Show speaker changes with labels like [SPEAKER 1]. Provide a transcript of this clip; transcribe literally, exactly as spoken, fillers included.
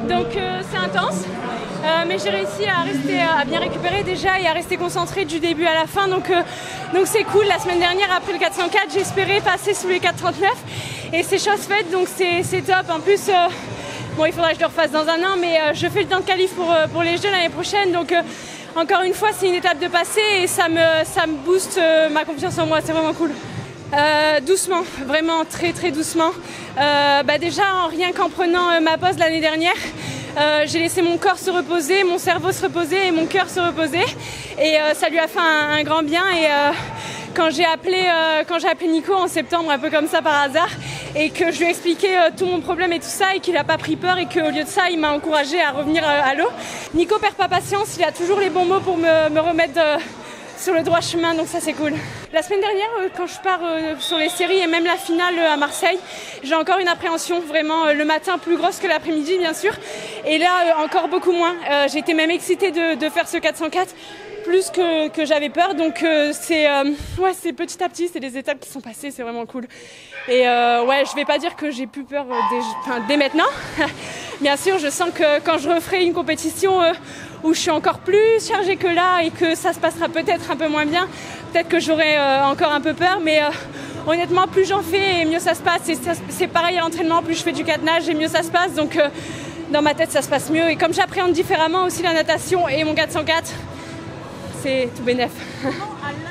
[SPEAKER 1] Donc euh, c'est intense, euh, mais j'ai réussi à rester à bien récupérer déjà et à rester concentrée du début à la fin. Donc euh, donc c'est cool. La semaine dernière, après le quatre cent quatre, j'espérais passer sous les quatre trente-neuf et c'est chose faite, donc c'est top. En plus, euh, bon, il faudra que je le refasse dans un an, mais euh, je fais le temps de qualif pour, euh, pour les Jeux l'année prochaine. Donc euh, encore une fois, c'est une étape de passé et ça me, ça me booste euh, ma confiance en moi. C'est vraiment cool. Euh, doucement, vraiment très très doucement. Euh, bah déjà, rien qu'en prenant euh, ma pause l'année dernière, euh, j'ai laissé mon corps se reposer, mon cerveau se reposer et mon cœur se reposer. Et euh, ça lui a fait un, un grand bien. Et euh, quand j'ai appelé, euh, quand j'ai appelé Nico en septembre, un peu comme ça par hasard, et que je lui ai expliqué euh, tout mon problème et tout ça, et qu'il n'a pas pris peur, et qu'au lieu de ça, il m'a encouragé à revenir euh, à l'eau. Nico perd pas patience, il a toujours les bons mots pour me, me remettre de, sur le droit chemin, donc ça c'est cool. La semaine dernière, euh, quand je pars euh, sur les séries et même la finale euh, à Marseille, j'ai encore une appréhension, vraiment euh, le matin plus grosse que l'après-midi bien sûr, et là euh, encore beaucoup moins. Euh, J'étais même excitée de, de faire ce quatre cent quatre, plus que, que j'avais peur, donc euh, c'est euh, ouais, c'est petit à petit, c'est des étapes qui sont passées, c'est vraiment cool. Et euh, ouais, je vais pas dire que j'ai plus peur euh, dès, enfin, dès maintenant. Bien sûr, je sens que quand je referai une compétition euh, où je suis encore plus chargée que là et que ça se passera peut-être un peu moins bien, peut-être que j'aurai euh, encore un peu peur, mais euh, honnêtement, plus j'en fais et mieux ça se passe. Et c'est pareil à l'entraînement, plus je fais du catenage et mieux ça se passe. Donc euh, dans ma tête, ça se passe mieux. Et comme j'appréhende différemment aussi la natation et mon quatre cent quatre, c'est tout bénef.